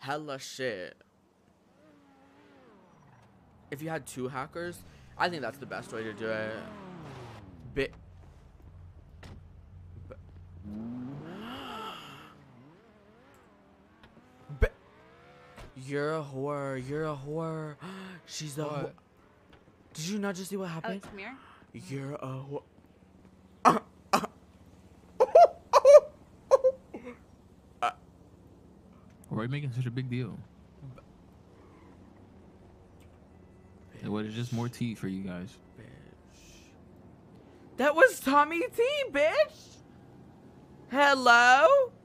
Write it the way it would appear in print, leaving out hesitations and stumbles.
hella shit. If you had 2 hackers, I think that's the best way to do it. You're a whore. You're a whore. She's a whore. Did you not just see what happened? Come here. You're a whore. Why are you making such a big deal? What is just more tea for you guys? Bitch. That was Tommy T, bitch. Hello?